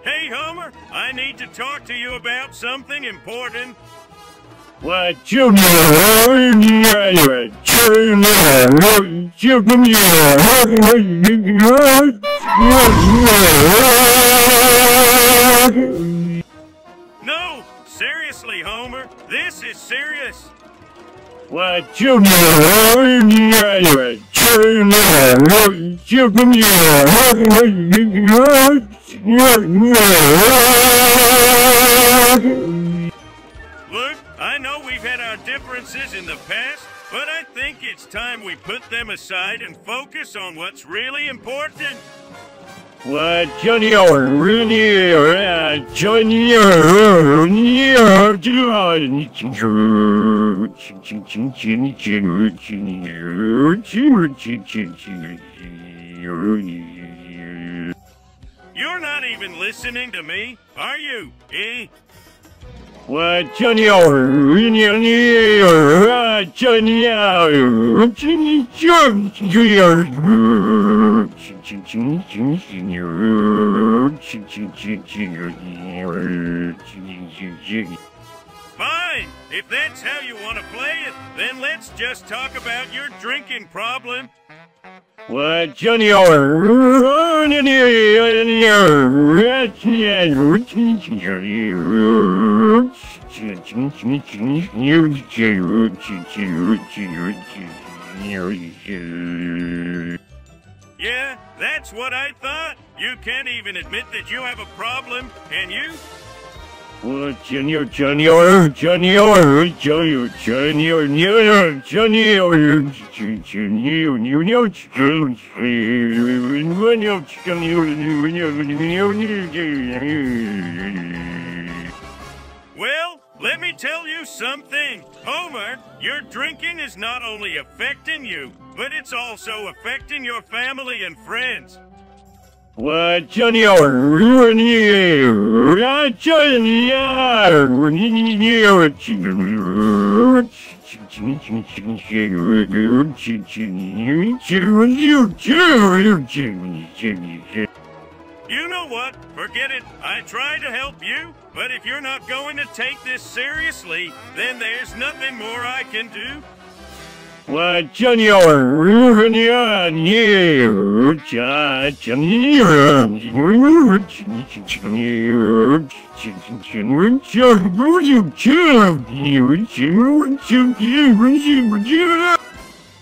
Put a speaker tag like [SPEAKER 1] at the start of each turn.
[SPEAKER 1] Hey, Homer, I need to talk to you about something important.
[SPEAKER 2] What you know?
[SPEAKER 1] No, seriously, Homer, this is serious.
[SPEAKER 2] What you know?
[SPEAKER 1] Look, I know we've had our differences in the past, but I think it's time we put them aside and focus on what's really important.
[SPEAKER 2] What Johnny
[SPEAKER 1] You're not even listening to me, are you, eh?
[SPEAKER 2] What Johnny
[SPEAKER 1] Fine, if that's how you want to play it, then let's just talk about your drinking problem.
[SPEAKER 2] What Johnny
[SPEAKER 1] Yeah, that's what I thought. You can't even admit that you have a problem, can you?
[SPEAKER 2] What Johnny
[SPEAKER 1] Well, let me tell you something. Homer, your drinking is not only affecting you, but it's also affecting your family and friends.
[SPEAKER 2] What Johnny
[SPEAKER 1] You know what? Forget it. I tried to help you, but if you're not going to take this seriously, then there's nothing more I can do.
[SPEAKER 2] What Johnny